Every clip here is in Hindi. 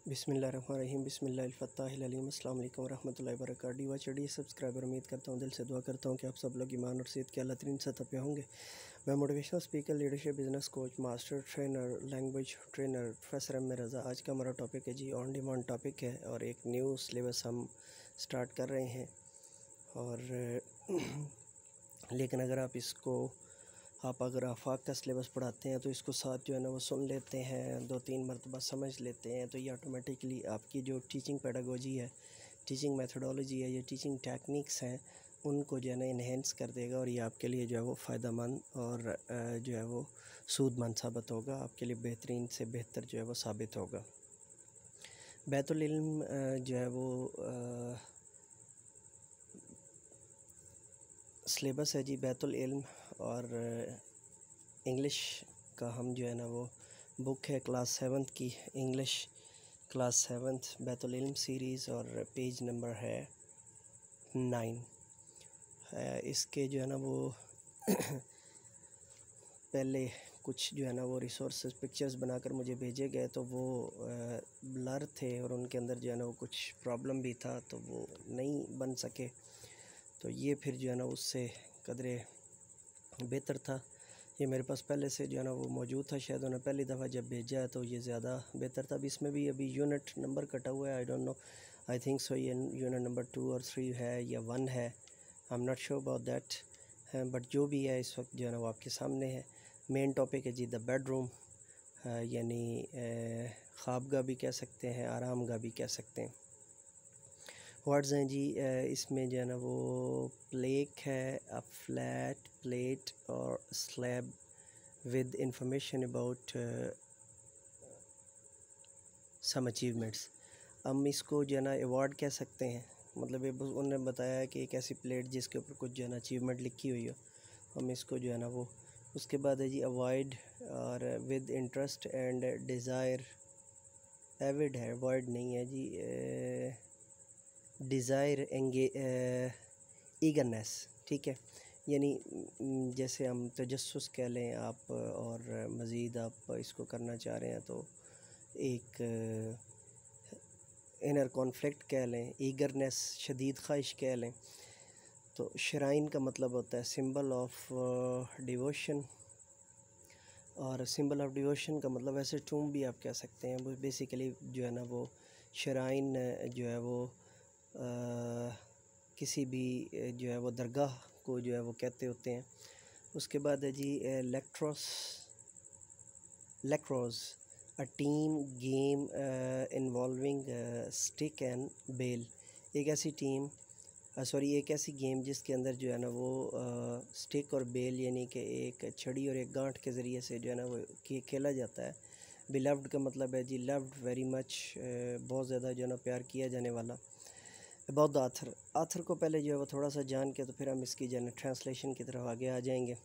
बिस्मिल्लाहिर्रहमानिर्रहीम बिस्मिल्लाहिल-फ़त्ताहिल-अलीम अस्सलाम वालेकुम वरहमतुल्लाहि वबरकातुहू। डीवा चढ़ी सब्सक्राइबर, उम्मीद करता हूँ, दिल से दुआ करता हूँ कि आप सब लोग ईमान और सेहत के अल्लाह तरीन सतह पे होंगे। मैं motivational speaker, leadership, business coach, master trainer, language trainer professor M Raza. आज का हमारा टॉपिक है जी ऑन डिमांड टॉपिक है और एक न्यू सिलेबस हम स्टार्ट कर रहे हैं। और लेकिन अगर आफाक का सिलेबस पढ़ाते हैं तो इसको साथ जो है ना वो सुन लेते हैं, 2-3 मरतबा समझ लेते हैं, तो ये ऑटोमेटिकली आपकी जो टीचिंग पेडागोजी है, टीचिंग मेथोडोलॉजी है, ये टीचिंग टेक्निक्स हैं, उनको जो है ना इन्हेंस कर देगा और ये आपके लिए जो है वो फ़ायदेमंद और जो है वो सूदमंद साबित होगा, आपके लिए बेहतरीन से बेहतर जो है वो साबित होगा। बैतुल इल्म जो है वो सिलेबस है जी बैतुल इल्म, और इंग्लिश का हम जो है ना वो बुक है क्लास 7th की, इंग्लिश क्लास 7th बैतुल इल्म सीरीज़, और पेज नंबर है 9 है। इसके जो है ना वो पहले कुछ जो है ना वो रिसोर्सेज पिक्चर्स बनाकर मुझे भेजे गए, तो वो ब्लर थे और उनके अंदर जो है ना वो कुछ प्रॉब्लम भी था, तो वो नहीं बन सके। तो ये फिर जो है ना उससे कदरे बेहतर था, ये मेरे पास पहले से जो है ना वो मौजूद था, शायद उन्हें पहली दफ़ा जब भेजा है तो ये ज़्यादा बेहतर था। अब इसमें भी अभी यूनिट नंबर कटा हुआ है, I don't know, I think so ये यूनिट नंबर 2 और 3 है या 1 है, I am not sure about that, but जो भी है इस वक्त जो है ना वो आपके सामने है। मेन टॉपिक है जी द बेडरूम, यानी ख्वाबगाह भी कह सकते हैं, आरामगाह भी कह सकते हैं। वर्ड्स हैं जी इसमें जो है ना वो प्लेक है, अ फ्लैट प्लेट और slab with information about some achievements. हम इसको जो है ना अवार्ड कह सकते हैं, मतलब ये उन्होंने बताया है कि एक ऐसी प्लेट जिसके ऊपर कुछ जो है ना अचीवमेंट लिखी हुई हो, हम इसको जो है ना वो। उसके बाद है जी अवॉइड और with interest and desire, avid है, वर्ड नहीं है जी, डिज़ायर ईगरनेस, ठीक है, यानी जैसे हम तजस्सुस कह लें आप, और मज़ीद आप इसको करना चाह रहे हैं तो एक इनर कॉन्फ्लिक्ट कह लें, ईगरनेस शदीद ख्वाहिश कह लें। तो शराइन का मतलब होता है सिंबल ऑफ डिवोशन, और सिंबल ऑफ डिवोशन का मतलब ऐसे टूम भी आप कह सकते हैं। वो बेसिकली जो है ना वो शराइन जो है वो किसी भी जो है वो दरगाह को जो है वो कहते होते हैं। उसके बाद है जी lacrosse, a team game involving stick and ball, एक ऐसी टीम एक ऐसी गेम जिसके अंदर जो है ना वो स्टिक और बेल यानी कि एक छड़ी और एक गांठ के ज़रिए से जो है ना वो खेला जाता है। बिलव्ड का मतलब है जी लव्ड वेरी मच, बहुत ज़्यादा जो है ना प्यार किया जाने वाला। अबाउट द आथर को पहले जो है वो थोड़ा सा जान के तो फिर हम इसकी जो है ट्रांसलेशन की तरफ आगे आ जाएंगे।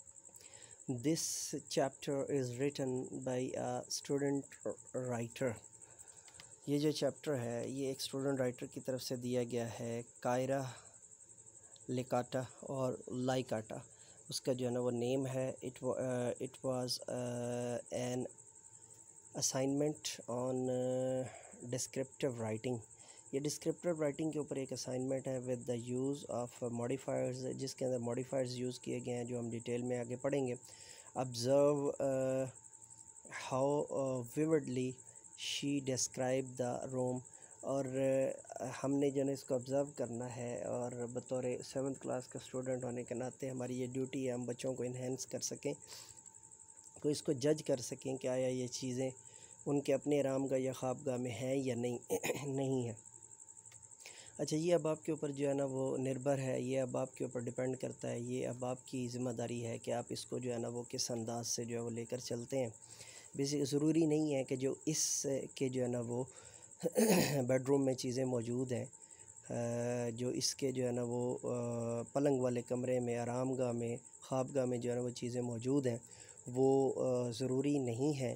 This chapter is written by a student writer, ये जो चैप्टर है ये एक स्टूडेंट राइटर की तरफ से दिया गया है, कायरा लेकाटा और लाइकाटा, उसका जो है ना वो नेम है। It was an assignment on descriptive writing, ये डिस्क्रिप्टिव राइटिंग के ऊपर एक असाइनमेंट है with the use of modifiers, जिसके अंदर मॉडिफायर्स यूज़ किए गए हैं जो हम डिटेल में आगे पढ़ेंगे। Observe how vividly she describe the room, और हमने जो है इसको ऑब्ज़र्व करना है, और बतौर 7th क्लास का स्टूडेंट होने के नाते हमारी ये ड्यूटी है हम बच्चों को इन्हेंस कर सकें, को इसको जज कर सकें कि आया ये चीज़ें उनके अपने आरामगाह या ख्वाबगाह में हैं या नहीं नहीं है। अच्छा, ये अब आपके ऊपर जो है ना वो निर्भर है, ये अब आपके ऊपर डिपेंड करता है, ये अब आपकी ज़िम्मेदारी है कि आप इसको जो है ना वो किस अंदाज से जो है वो लेकर चलते हैं। बेसिक ज़रूरी नहीं है कि जो इस के जो है ना वो बेडरूम में चीज़ें मौजूद हैं, जो इसके जो है ना वो पलंग वाले कमरे में, आरामगाह में, ख्वाबगाह में जो है ना वो चीज़ें मौजूद हैं, वो ज़रूरी नहीं है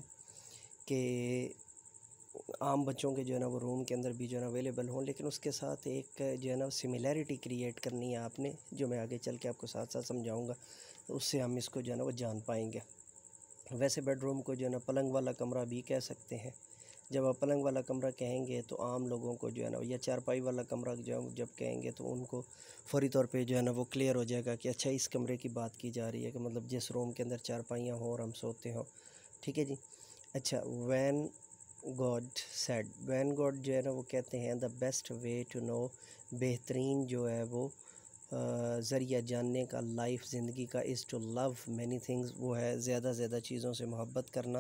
कि आम बच्चों के जो है ना वो रूम के अंदर भी जो है ना अवेलेबल हों, लेकिन उसके साथ एक जो है ना सिमिलैरिटी क्रिएट करनी है आपने, जो मैं आगे चल के आपको साथ साथ समझाऊंगा, तो उससे हम इसको जो है ना वो जान पाएंगे। वैसे बेडरूम को जो है ना पलंग वाला कमरा भी कह सकते हैं, जब आप पलंग वाला कमरा कहेंगे तो आम लोगों को जो है ना, या चारपाई वाला कमरा जब कहेंगे तो उनको फ़ौरी तौर पे जो है ना वो क्लियर हो जाएगा कि अच्छा इस कमरे की बात की जा रही है, कि मतलब जिस रूम के अंदर चारपाइयाँ हों और हम सोते हों। ठीक है जी। अच्छा, वैन गॉड जो है ना वो कहते हैं the best way to know, बेहतरीन जो है वो ज़रिया जानने का लाइफ ज़िंदगी का, is to love many things, वो है ज़्यादा से ज़्यादा चीज़ों से मोहब्बत करना।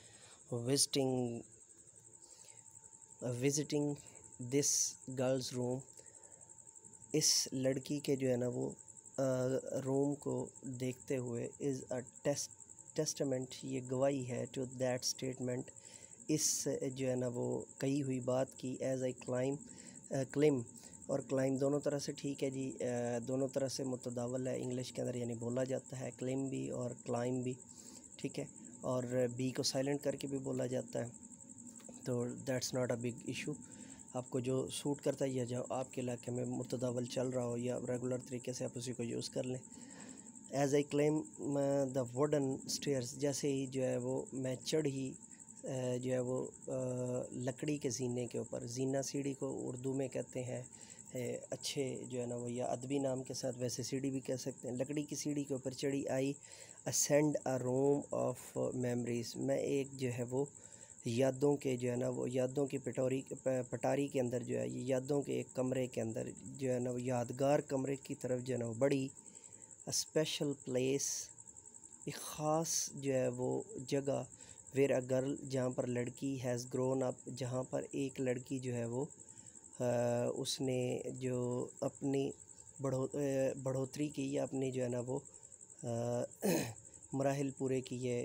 विज़िटिंग दिस गर्ल्स रूम, इस लड़की के जो है ना वो रूम को देखते हुए, इज़ अ टेस्टमेंट, ये गवाही है, टू दैट स्टेटमेंट, इस जो है ना वो कही हुई बात की, एज आई क्लेम, और क्लाइम दोनों तरह से ठीक है जी, दोनों तरह से मुतदावल है इंग्लिश के अंदर, यानी बोला जाता है क्लेम भी और क्लाइम भी, ठीक है। और बी को साइलेंट करके भी बोला जाता है, तो that's not a big issue. आपको जो सूट करता है या जो आपके इलाके में मुतदावल चल रहा हो या रेगुलर तरीके से आप उसी को यूज़ कर लें। As I claim the wooden stairs, जैसे ही जो है वो मैं चढ़ी जो है वो लकड़ी के जीने के ऊपर, जीना सीढ़ी को उर्दू में कहते हैं अच्छे जो है ना वो, या अदबी नाम के साथ वैसे सीढ़ी भी कह सकते हैं, लकड़ी की सीढ़ी के ऊपर चढ़ी, I ascend a room of memories, मैं एक जो है वो यादों के जो है ना वो, यादों की पटारी के अंदर जो है, ये यादों के एक कमरे के अंदर जो है ना वो, यादगार कमरे की तरफ जो है ना वो बड़ी, अ स्पेशल प्लेस, एक ख़ास जो है वो जगह, वेर अ गर्ल, जहाँ पर लड़की, हैज़ ग्रोन अप, जहाँ पर एक लड़की जो है वो उसने जो अपनी बढ़ोतरी की, या अपनी जो है ना वो मराहिल पूरे किए,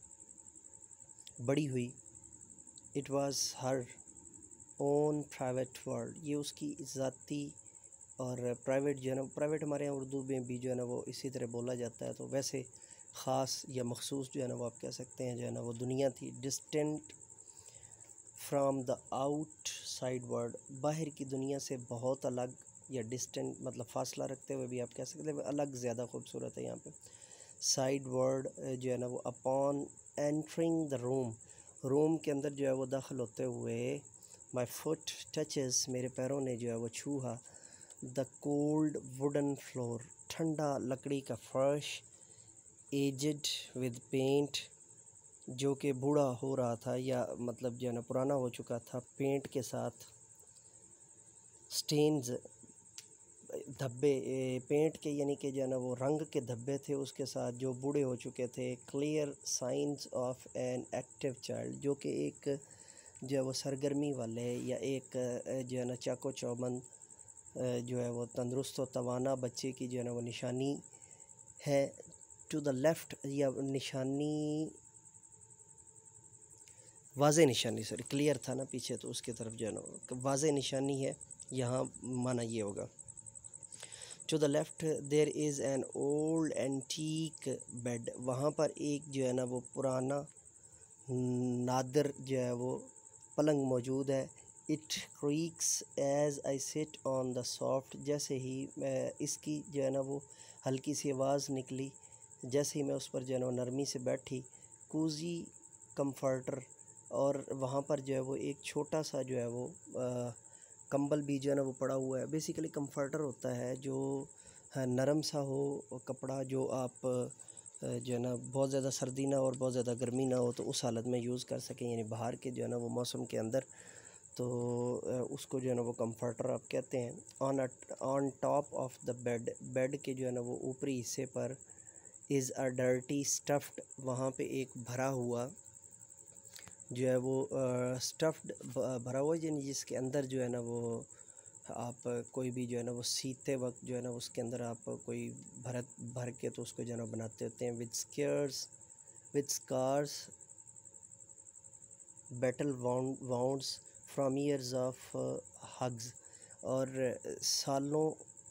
बड़ी हुई। It was her own private world, ये उसकी ज़ाती और प्राइवेट जो है ना, प्राइवेट हमारे यहाँ उर्दू में भी जो है ना वो इसी तरह बोला जाता है, तो वैसे ख़ास या मखसूस जो है ना वो आप कह सकते हैं जो है ना वो दुनिया थी। Distant from the outside world, बाहर की दुनिया से बहुत अलग, या डिस्टेंट मतलब फ़ासला रखते हुए भी आप कह सकते हैं, अलग ज़्यादा खूबसूरत है यहाँ पे। साइड वर्ड जो है ना वो, अपॉन एंटरिंग द रूम के अंदर जो है वो दाखिल होते हुए, माई फुट टचेस, मेरे पैरों ने जो है वो छूहा, द कोल्ड वुडन फ्लोर, ठंडा लकड़ी का फर्श, एजड विद पेंट, जो कि बूढ़ा हो रहा था, या मतलब जो है ना पुराना हो चुका था पेंट के साथ, स्टेन्स, धब्बे, पेंट के यानी कि जो है ना वो रंग के धब्बे थे उसके साथ, जो बूढ़े हो चुके थे। Clear science of an active child, जो कि एक जो है वो सरगर्मी वाले, या एक जो है ना चाको चौबंद जो है वो तंदुरुस्त व तवाना बच्चे की जो है ना वो निशानी है। टू द लेफ़्ट, या निशानी, वाज़े निशानी, सॉरी क्लियर था ना पीछे, तो उसकी तरफ जो है ना वाज़े निशानी है, यहाँ माना ये होगा। To the left there is an old antique bed, वहाँ पर एक जो है ना वो पुराना नादर जो है वो पलंग मौजूद है। It creaks as I sit on the soft, जैसे ही इसकी जो है ना वो हल्की सी आवाज़ निकली, जैसे ही मैं उस पर जो है ना नरमी से बैठी। कूजी कंफर्टर, और वहाँ पर जो है वो एक छोटा सा जो है वो कंबल भी जो है ना वो पड़ा हुआ है। बेसिकली कंफर्टर होता है जो नरम सा हो कपड़ा, जो आप जो है ना बहुत ज़्यादा सर्दी ना और बहुत ज़्यादा गर्मी ना हो, तो उस हालत में यूज़ कर सकें, यानी बाहर के जो है ना वो मौसम के अंदर, तो उसको जो है ना वो कंफर्टर आप कहते हैं। On top of the bed के जो है ना वो ऊपरी हिस्से पर, इज़ अ डर्टी स्टफ्ड, वहाँ पे एक भरा हुआ जो है वो स्टफ्ड भरा हुआ, यानी जिसके अंदर जो है ना वो आप कोई भी जो है ना वो सीते वक्त जो है ना उसके अंदर आप कोई भर के तो उसको जो है ना बनाते होते हैं। With scars battle wounds from years of hugs, और सालों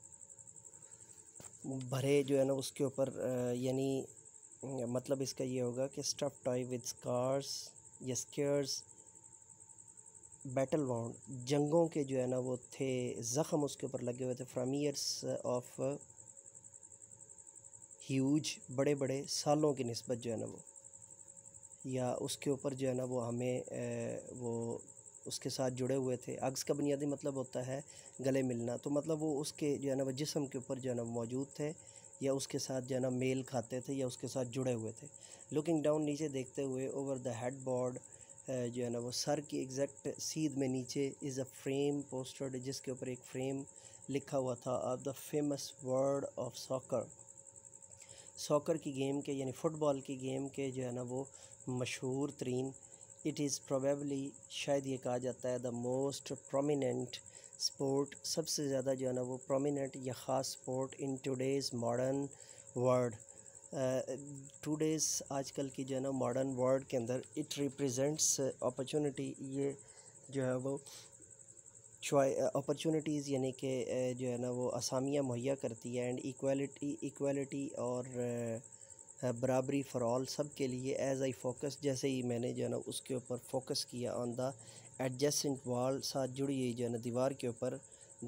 भरे जो है ना उसके ऊपर यानी मतलब इसका ये होगा कि स्टफ टॉय विद स्कार्स या स्केयर्स, बैटल वाउंड, जंगों के जो है ना वो थे ज़ख़म उसके ऊपर लगे हुए थे। फ्रॉम ईयर्स ऑफ ह्यूज, बड़े बड़े सालों की निस्बत जो है ना वो, या उसके ऊपर जो है ना वो हमें वो उसके साथ जुड़े हुए थे। अग्स का बुनियादी मतलब होता है गले मिलना, तो मतलब वो उसके जो है ना वो जिस्म के ऊपर जो है ना मौजूद थे, या उसके साथ जो है ना मेल खाते थे, या उसके साथ जुड़े हुए थे। लुकिंग डाउन, नीचे देखते हुए, ओवर द हेड बोर्ड, जो है ना वो सर की एग्जैक्ट सीध में नीचे इज़ अ फ्रेम पोस्टर्ड, जिसके ऊपर एक फ्रेम लिखा हुआ था of the famous word of soccer. Soccer की गेम के, यानी फ़ुटबॉल की गेम के जो है ना वो मशहूर तरीन, इट इज़ प्रोबेबली, शायद ये कहा जाता है, द मोस्ट प्रोमिनेंट स्पोर्ट, सबसे ज़्यादा जो है ना वो प्रोमिनेंट या ख़ास sport in today's modern world. Today's, आजकल की जो है ना मॉडर्न वर्ल्ड के अंदर, इट रिप्रेजेंट्स अपॉर्चुनिटी, ये जो है वो अपॉर्चुनिटीज़ यानी कि जो है ना वो असामियाँ मुहैया करती है, एंड इक्वालिटी और बराबरी फ़ॉर ऑल, सब के लिए। एज़ आई फोकस, जैसे ही मैंने जो है ना उसके ऊपर फोकस किया ऑन द एडजेसेंट वॉल, साथ जुड़ी हुई जो है ना दीवार के ऊपर,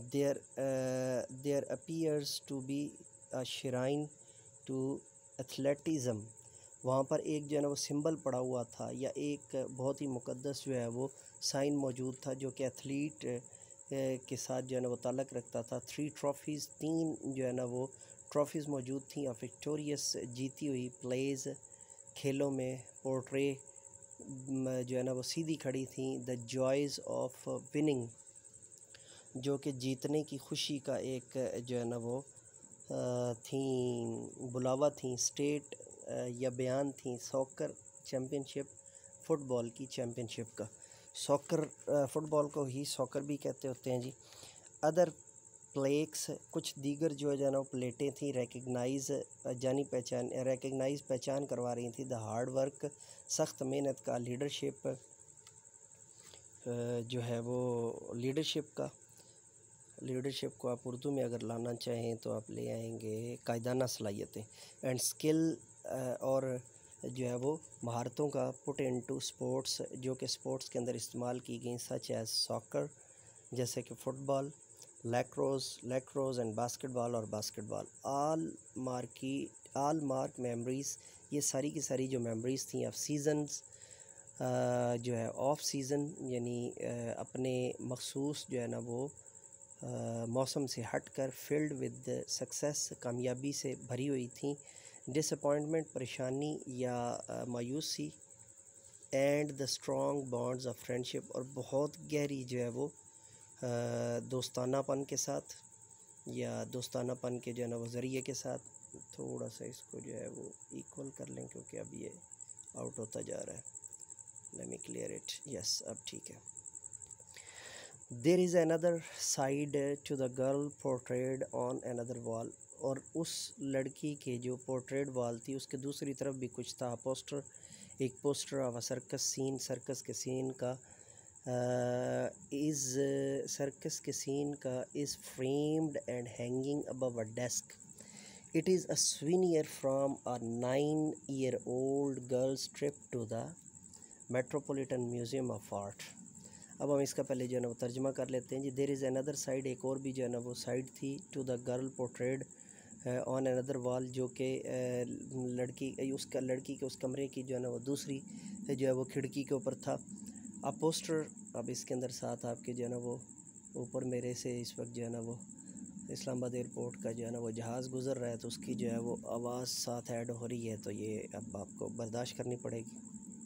there appears to be a shrine to athleticism, वहाँ पर एक जो है ना वो सिंबल पड़ा हुआ था, या एक बहुत ही मुक़द्दस जो है वो साइन मौजूद था, जो कि एथलीट के साथ जो है ना वो ताल्लुक़ रखता था। 3 ट्रॉफ़ीज़, 3 जो है ना वो ट्रॉफ़ीज़ मौजूद थी, और विक्टोरियस, जीती हुई प्लेज़, खेलों में पोर्ट्रे जो है ना वो सीधी खड़ी थी। द जॉयज़ ऑफ विनिंग, जो कि जीतने की खुशी का एक जो है ना वो थी, बुलावा थी, स्टेट या बयान थी। सॉकर चैम्पियनशिप, फ़ुटबॉल की चैम्पियनशिप का। सॉकर, फ़ुटबॉल को ही सॉकर भी कहते होते हैं जी। अदर प्लेक्स, कुछ दीगर जो है ना वो प्लेटें थी, रिकग्नाइज पहचान करवा रही थी। द हार्ड वर्क, सख्त मेहनत का, लीडरशिप जो है वो लीडरशिप को आप उर्दू में अगर लाना चाहें तो आप ले आएंगे कायदाना सलाहियतें, एंड स्किल, और जो है वो महारतों का, पुट इनटू स्पोर्ट्स, जो कि स्पोर्ट्स के अंदर इस्तेमाल की गई, सच एज सॉकर, जैसे कि फ़ुटबॉल, लैक्रोस एंड बास्केटबॉल, और बास्केटबॉल। आल मार्क मेमोरीज़, ये सारी की सारी जो मेमोरीज़ थी ऑफ सीजन्स, जो है ऑफ सीज़न, यानी अपने मखसूस जो है ना वो मौसम से हट कर, फील्ड विद सक्सेस, कामयाबी से भरी हुई थी। डिसअपॉइंटमेंट, परेशानी या मायूसी, and the strong bonds of friendship, और बहुत गहरी जो है वो दोस्तानापन के साथ, या दोस्तानापन के जो है ना वो ज़रिए के साथ। थोड़ा सा इसको जो है वो इक्वल कर लें, क्योंकि अब ये आउट होता जा रहा है। Let me clear it, yes, अब ठीक है। There is another side to the girl portrayed on another wall, और उस लड़की के जो पोर्ट्रेड वॉल थी उसके दूसरी तरफ भी कुछ था। पोस्टर, एक poster of a circus scene, circus के सीन का, सर्कस के सीन का is framed and hanging above a desk. It is a souvenir from a 9-year-old girl's trip to the Metropolitan Museum of Art. अब हम इसका पहले जो है ना वो तर्जमा कर लेते हैं जी। देयर इज़ अनदर साइड, एक और भी जो है ना वो साइड थी, to the girl portrayed on another wall, जो कि लड़की के उस कमरे की जो है ना वो दूसरी जो है वो खिड़की के ऊपर था। अब पोस्टर, अब इसके अंदर साथ आपके जो है ना वो ऊपर मेरे से इस वक्त जो है ना वो इस्लामाबाद एयरपोर्ट का जो है ना वो जहाज़ गुज़र रहा है, तो उसकी जो है वो आवाज़ साथ ऐड हो रही है, तो ये अब आपको बर्दाश्त करनी पड़ेगी।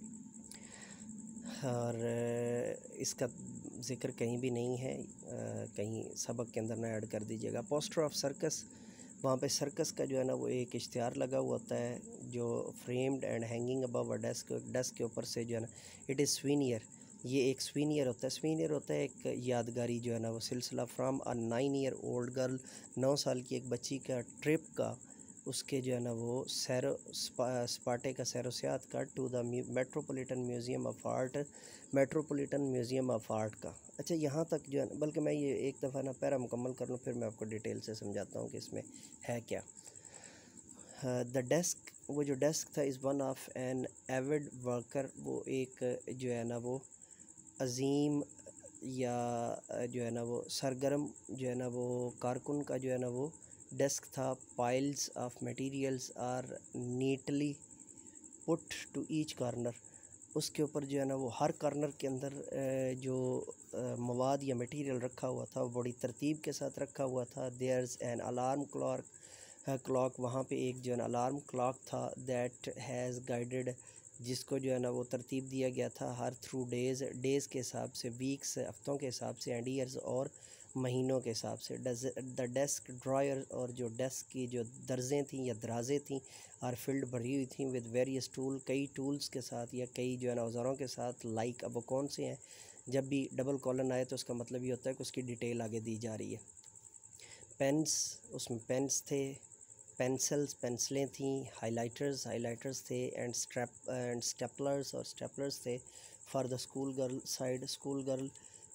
और इसका ज़िक्र कहीं भी नहीं है, कहीं सबक के अंदर ना ऐड कर दीजिएगा। पोस्टर ऑफ सर्कस, वहाँ पे सर्कस का जो है ना वो एक इश्तिहार लगा हुआ होता है, जो framed and hanging above a desk, desk के ऊपर से जो है ना, इट इज़ स्वीनियर, ये एक स्वीनियर होता है। स्वीनियर होता है एक यादगारी जो है ना वो सिलसिला, फ्राम अ 9-year-old गर्ल, 9 साल की एक बच्ची का ट्रिप का, उसके जो है ना वो स्पाटे का, सैरो सियाहत का, to the Metropolitan Museum of Art, Metropolitan Museum of Art का। अच्छा, यहाँ तक जो है ना, बल्कि मैं ये एक दफ़ा ना पैरा मुकम्मल कर लूँ, फिर मैं आपको डिटेल से समझाता हूँ कि इसमें है क्या। द डेस्क, वो जो डेस्क था, is one of an avid worker, वो एक जो है ना वो अजीम या जो है ना वो सरगर्म जो है ना वो कारकुन का जो है ना वो डेस्क था। Piles of materials are neatly put to each corner, उसके ऊपर जो है ना वो हर कॉर्नर के अंदर जो मवाद या मटेरियल रखा हुआ था वो बड़ी तरतीब के साथ रखा हुआ था। देयर्स एन अलार्म क्लॉक वहाँ पे एक जो है ना अलार्म क्लॉक था दैट हैज़ गाइडेड, जिसको जो है ना वो तरतीब दिया गया था हर थ्रू डेज़ के हिसाब से, वीक्स हफ्तों के हिसाब से, एंड ईयर्स और महीनों के हिसाब से। द डेस्क ड्रायर, और जो डेस्क की जो दर्जें थीं या दराजें थीं, आर फील्ड भरी हुई थी विद वेरियस टूल, कई टूल्स के साथ या कई जो है ना औजारों के साथ। लाइक अब वो कौन से हैं, जब भी डबल कॉलन आए तो उसका मतलब ये होता है कि उसकी डिटेल आगे दी जा रही है। पेन्स, उसमें पेन्स थे, पेंसिलें थीं, हाइलाइटर्स थे, एंड स्टेपलर्स और स्टेपलर्स थे। For the school girl side, school girl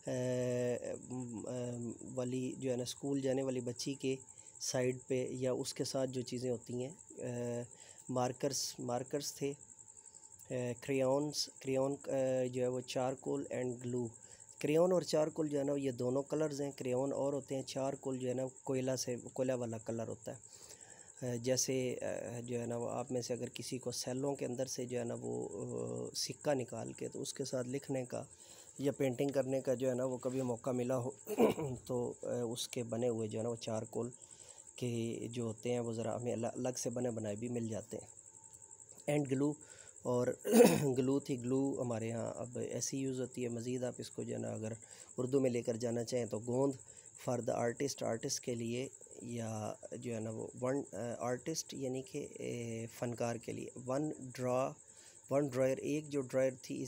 वाली जो है ना स्कूल जाने वाली बच्ची के साइड पे या उसके साथ जो चीज़ें होती हैं, मार्कर्स थे, क्रेयॉन जो है वो चारकोल एंड ग्लू। क्रेयॉन और चारकोल जो है ना ये दोनों कलर्स हैं। क्रेयॉन और होते हैं, चारकोल जो है ना कोयला वाला कलर होता है। जैसे जो है ना वो आप में से अगर किसी को सेलों के अंदर से जो है ना वो सिक्का निकाल के तो उसके साथ लिखने का या पेंटिंग करने का जो है ना वो कभी मौका मिला हो तो उसके बने हुए जो है ना वो चारकोल के जो होते हैं वो ज़रा हमें अलग से बने बनाए भी मिल जाते हैं। एंड ग्लू, और ग्लू थी। ग्लू हमारे यहाँ अब ऐसी यूज़ होती है, मज़ीद आप इसको जो है ना अगर उर्दू में लेकर जाना चाहें तो गोंद। फॉर द आर्टिस्ट के लिए, या जो है ना वो वन आर्टिस्ट यानी कि फ़नकार के लिए। वन ड्रायर, एक जो ड्रायर थी,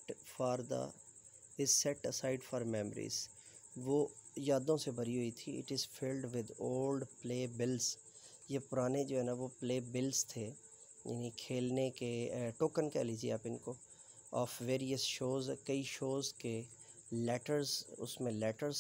is set aside for memories, वो यादों से भरी हुई थी। It is filled with old play bills, ये पुराने जो है ना वो प्ले बिल्स थे, यानी खेलने के टोकन कह लीजिए आप इनको, ऑफ वेरियस शोज़, कई शोज़ के। लेटर्स, उसमें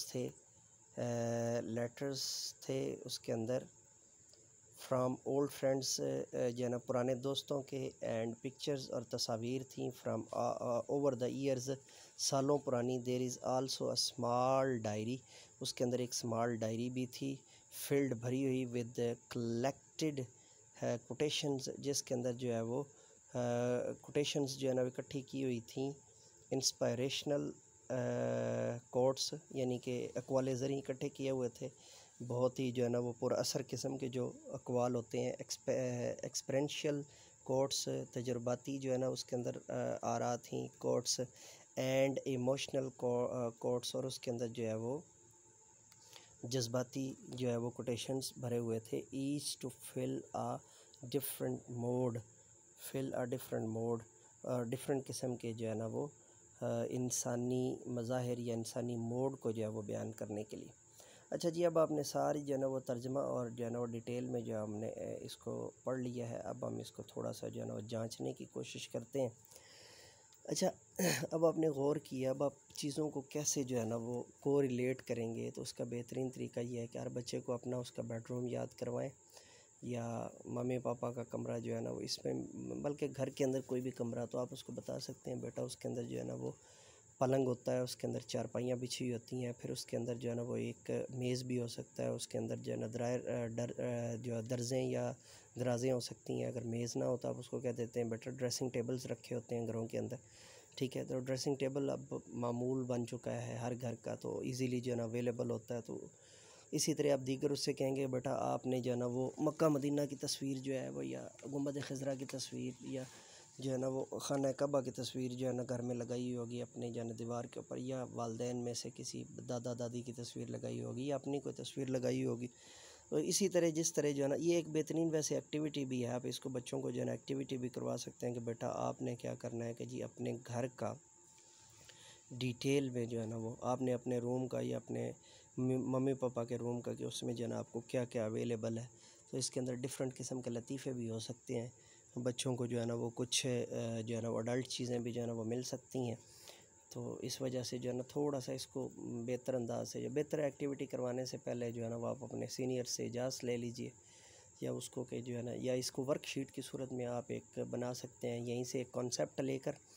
लेटर्स थे उसके अंदर। फ्राम ओल्ड फ्रेंड्स, जो है ना पुराने दोस्तों के। एंड पिक्चर्स, और तस्वीर थी। फ्राम ओवर द ईयर्स, सालों पुरानी। There is also a small diary, उसके अंदर एक स्मॉल डायरी भी थी, फील्ड भरी हुई विद कलेक्टेड कोटेशंस, जिसके अंदर जो है वो कोटेशंस जो है ना इकट्ठी की हुई थी। इंस्पायरेशनल कोट्स, यानी कि अक़वाल ज़री इकट्ठे किए हुए थे, बहुत ही जो है ना वो पुर असर किस्म के जो अक़वाल होते हैं। एक्सपेरेंशियल कोट्स, तजुर्बाती जो है ना उसके अंदर आरा थी कोट्स। एंड इमोशनल कोट्स, और उसके अंदर जो है वो जज्बाती जो है वो कोटेशंस भरे हुए थे। Each to fill a different mode, different किस्म के जो है ना वो इंसानी मज़ाहिर या इंसानी मोड को जो है वो बयान करने के लिए। अच्छा जी, अब आपने सारी जो है ना वो तर्जमा और जो है ना वो डिटेल में जो हमने इसको पढ़ लिया है। अब हम इसको थोड़ा सा जो है ना वो जांचने की कोशिश करते हैं। अच्छा, अब आपने गौर किया, अब आप चीज़ों को कैसे जो है ना वो को रिलेट करेंगे, तो उसका बेहतरीन तरीका ये है कि हर बच्चे को अपना उसका बेडरूम याद करवाएं, या मम्मी पापा का कमरा जो है ना वो इसमें, बल्कि घर के अंदर कोई भी कमरा, तो आप उसको बता सकते हैं बेटा उसके अंदर जो है ना वो पलंग होता है, उसके अंदर चारपाइयाँ बिछी हुई होती हैं, फिर उसके अंदर जो है ना वो एक मेज़ भी हो सकता है, उसके अंदर जो है ना जो है दर्जें या दराजें हो सकती हैं। अगर मेज़ ना हो तो आप उसको क्या देते हैं बेटा, ड्रेसिंग टेबल्स रखे होते हैं घरों के अंदर, ठीक है। तो ड्रेसिंग टेबल अब मामूल बन चुका है हर घर का, तो इजीली जो है ना अवेलेबल होता है। तो इसी तरह आप दीगर उससे कहेंगे बेटा आपने जो है ना वो मक्का मदीना की तस्वीर जो है वो, या गुंबद खज़रा की तस्वीर, या जो है ना वो खाना कबा की तस्वीर जो है ना घर में लगाई हुई होगी अपने जो है ना दीवार के ऊपर, या वालदैन में से किसी दादा दादी की तस्वीर लगाई होगी, या अपनी कोई तस्वीर लगाई होगी। तो इसी तरह जिस तरह जो है ना ये एक बेहतरीन वैसे एक्टिविटी भी है, आप इसको बच्चों को जो है ना एक्टिविटी भी करवा सकते हैं कि बेटा आपने क्या करना है कि जी अपने घर का डिटेल में जो है ना वो आपने अपने रूम का या अपने मम्मी पापा के रूम का, कि उसमें जो है ना आपको क्या क्या अवेलेबल है। तो इसके अंदर डिफरेंट किस्म के लतीफ़े भी हो सकते हैं, बच्चों को जो है ना वो कुछ जो है ना वो अडल्ट चीज़ें भी जो है ना वो मिल सकती हैं। तो इस वजह से जो है ना थोड़ा सा इसको बेहतर अंदाज से, या बेहतर एक्टिविटी करवाने से पहले जो है ना वो आप अपने सीनियर से इजाज़त ले लीजिए, या उसको कि जो है ना, या इसको वर्कशीट की सूरत में आप एक बना सकते हैं, यहीं से एक कॉन्सेप्ट लेकर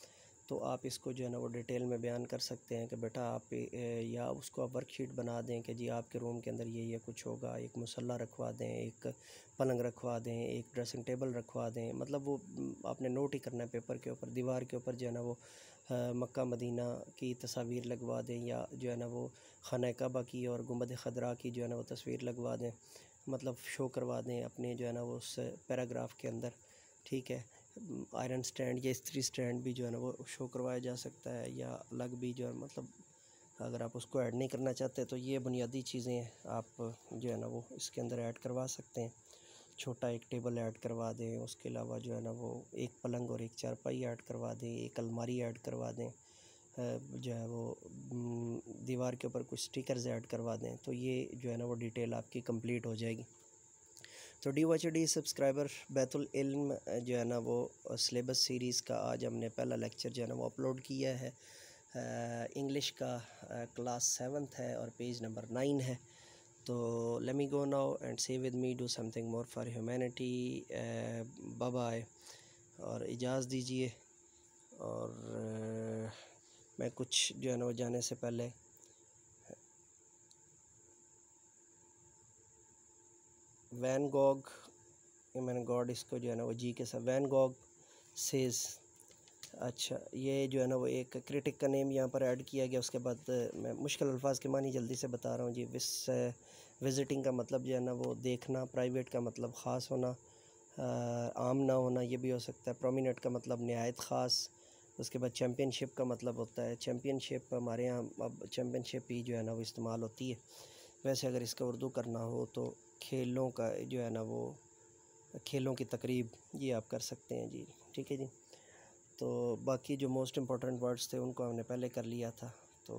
तो आप इसको जो है ना वो डिटेल में बयान कर सकते हैं कि बेटा आप या उसको आप वर्कशीट बना दें कि जी आपके रूम के अंदर ये कुछ होगा, एक मुसल्ला रखवा दें, एक पलंग रखवा दें, एक ड्रेसिंग टेबल रखवा दें। मतलब वो आपने नोट ही करना है पेपर के ऊपर, दीवार के ऊपर जो है ना वो मक्का मदीना की तस्वीर लगवा दें, या जो है ना वो खाना काबा की और गुंबद खदरा की जो है ना वो तस्वीर लगवा दें, मतलब शो करवा दें अपने जो है ना वो उस पैराग्राफ के अंदर। ठीक है, आयरन स्टैंड या इस्त्री स्टैंड भी जो है ना वो शो करवाया जा सकता है, या अलग भी जो है मतलब अगर आप उसको ऐड नहीं करना चाहते तो ये बुनियादी चीज़ें आप जो है ना वो इसके अंदर ऐड करवा सकते हैं। छोटा एक टेबल ऐड करवा दें, उसके अलावा जो है ना वो एक पलंग और एक चारपाई ऐड करवा दें, एक अलमारी ऐड करवा दें, जो है वो दीवार के ऊपर कुछ स्टिकर्स ऐड करवा दें, तो ये जो है ना वो डिटेल आपकी कंप्लीट हो जाएगी। तो डी सब्सक्राइबर बैतुल इल्म जो है ना वो सिलेबस सीरीज़ का आज हमने पहला लेक्चर जो है ना वो अपलोड किया है। इंग्लिश का क्लास 7th है और पेज नंबर 9 है। तो let me go now and say with me do something more for humanity. Bye bye, और इजाज़त दीजिए। और मैं कुछ जो है ना वो जाने से पहले वैन गॉग, मैंने गॉड इसको जो है ना वो जी के साथ, वैन गॉग सेज, अच्छा ये जो है ना वो एक क्रिटिक का नेम यहाँ पर ऐड किया गया। उसके बाद मैं मुश्किल अल्फाज के मानी जल्दी से बता रहा हूँ जी। विज़िटिंग का मतलब जो है ना वो देखना, प्राइवेट का मतलब ख़ास होना, आम ना होना ये भी हो सकता है, प्रोमिनेंट का मतलब नहायत ख़ास। उसके बाद चैम्पियनशिप का मतलब होता है, चैम्पियनशिप हमारे यहाँ अब चैम्पियनशिप ही जो है ना वो इस्तेमाल होती है। वैसे अगर इसका उर्दू करना हो तो खेलों का जो है ना वो खेलों की तकरीब, ये आप कर सकते हैं जी। ठीक है जी। तो बाकी जो मोस्ट इम्पॉर्टेंट वर्ड्स थे उनको हमने पहले कर लिया था। तो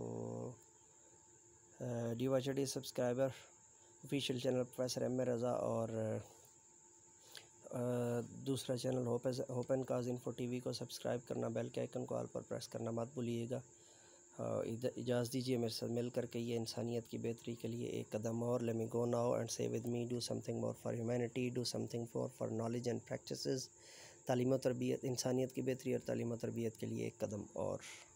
the subscriber official channel professor M A Raza, और दूसरा channel hope and cause info TV को सब्सक्राइब करना, बेल के आइकन को ऑल पर प्रेस करना मत भूलिएगा। इजाज़त दीजिए मेरे साथ मिल करके ये इंसानियत की बेहतरी के लिए एक कदम और। Let me go now and say with me do something more for humanity, do something for knowledge and practices. तालीम और तरबियत, इंसानियत की बेहतरी और तालीम और तरबियत के लिए एक कदम और।